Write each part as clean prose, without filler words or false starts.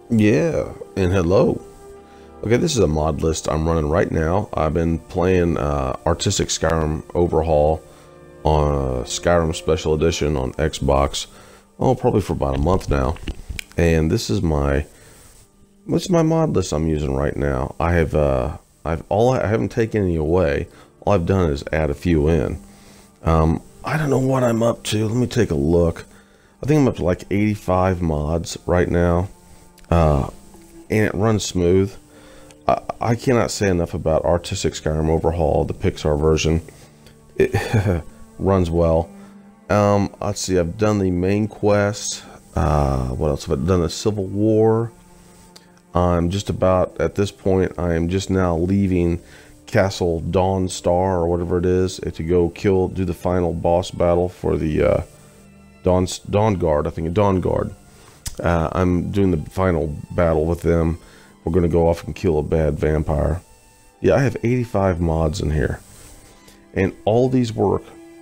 Yeah, and hello. Okay, this is a mod list I'm running right now. I've been playing Artistic Skyrim Overhaul on Skyrim Special Edition on Xbox. Oh, probably for about a month now. And this is what's my mod list I'm using right now. I haven't taken any away. All I've done is add a few in. I don't know what I'm up to. Let me take a look. I think I'm up to like 85 mods right now. And it runs smooth. I cannot say enough about Artistic Skyrim Overhaul, the Pixar version. It runs well. Let's see, I've done the main quest. What else have I done? The Civil War. I'm just about, at this point, I am just now leaving Castle Dawnstar, or whatever it is, to go do the final boss battle for the Dawnguard, I think, Dawnguard. I'm doing the final battle with them. We're going to go off and kill a bad vampire. Yeah, I have 85 mods in here. And all of these work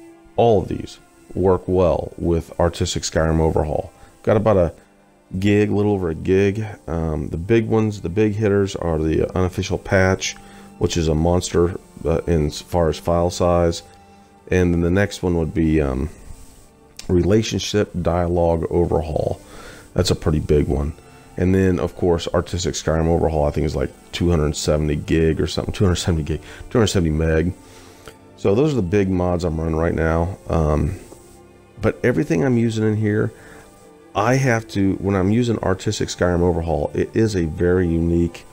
well with Artistic Skyrim Overhaul. Got about a little over a gig. The big ones, the big hitters are the unofficial patch, which is a monster as far as file size. And then the next one would be Relationship Dialogue Overhaul. That's a pretty big one. And then, of course, Artistic Skyrim Overhaul, I think, is like 270 gig or something. 270 meg. So those are the big mods I'm running right now. But everything I'm using in here, I have to, when I'm using Artistic Skyrim Overhaul, it is a very unique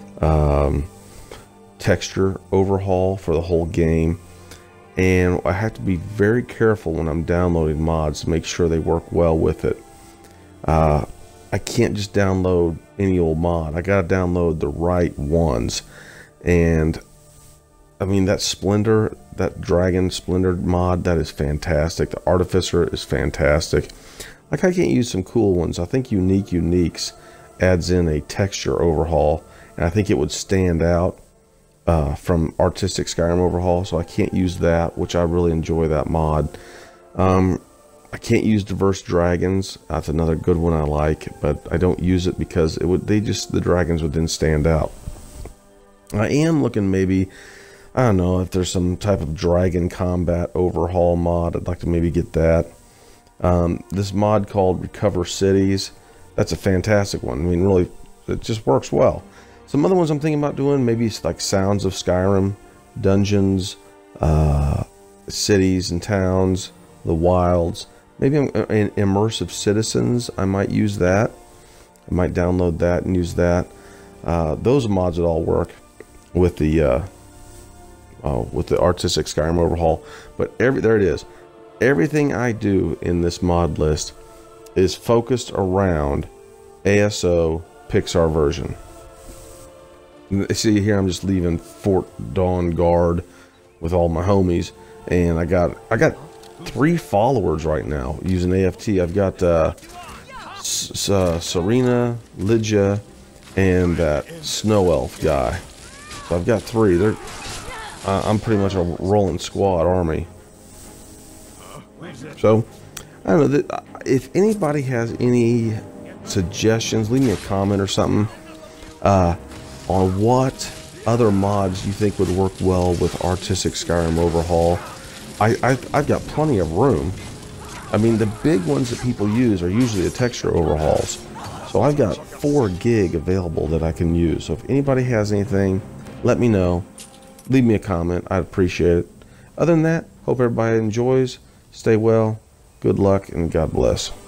texture overhaul for the whole game. And I have to be very careful when I'm downloading mods to make sure they work well with it. I can't just download any old mod. I gotta download the right ones. And I mean, that Splendor, that Dragon Splendor mod, that is fantastic. The Artificer is fantastic. Like, I can't use some cool ones. I think Unique Uniques adds in a texture overhaul, and I think it would stand out from Artistic Skyrim Overhaul, so I can't use that, which I really enjoy that mod. I can't use Diverse Dragons. That's another good one I like, but I don't use it because the dragons would then stand out. I am looking, maybe, I don't know, if there's some type of dragon combat overhaul mod. I'd like to maybe get that. This mod called Recover Cities, that's a fantastic one. I mean, really, it just works well. Some other ones I'm thinking about doing, maybe it's like Sounds of Skyrim, Dungeons, Cities and Towns, The Wilds. Maybe Immersive Citizens, I might use that. I might download that and use that. Those mods would all work with the Artistic Skyrim Overhaul. But there it is. Everything I do in this mod list is focused around ASO Pixar version. See here, I'm just leaving Fort Dawnguard with all my homies, and I got 3 followers right now using AFT. I've got Serena, Lydia, and that Snow Elf guy. So I've got 3. I'm pretty much a rolling squad army. So I don't know, if anybody has any suggestions, leave me a comment or something on what other mods you think would work well with Artistic Skyrim Overhaul. I've got plenty of room. I mean, the big ones that people use are usually the texture overhauls. So I've got 4 gig available that I can use. So if anybody has anything, let me know. Leave me a comment. I'd appreciate it. Other than that, hope everybody enjoys. Stay well. Good luck, and God bless.